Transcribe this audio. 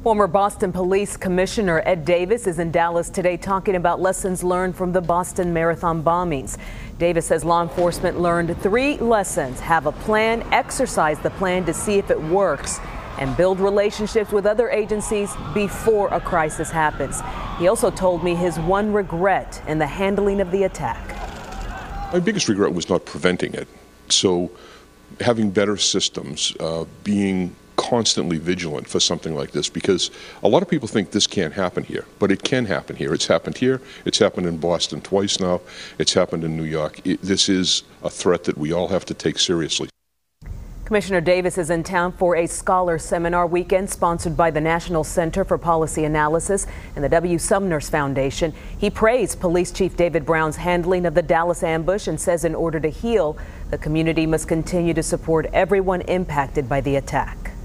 Former Boston Police Commissioner Ed Davis is in Dallas today talking about lessons learned from the Boston Marathon bombings. Davis says law enforcement learned 3 lessons: have a plan, exercise the plan to see if it works, and build relationships with other agencies before a crisis happens. He also told me his one regret in the handling of the attack. My biggest regret was not preventing it. So having better systems, being constantly vigilant for something like this, because a lot of people think this can't happen here, but it can happen here. It's happened here. It's happened in Boston twice now. It's happened in New York. This is a threat that we all have to take seriously. Commissioner Davis is in town for a scholar seminar weekend sponsored by the National Center for Policy Analysis and the W. Sumner's Foundation. He praised Police Chief David Brown's handling of the Dallas ambush and says in order to heal, the community must continue to support everyone impacted by the attack.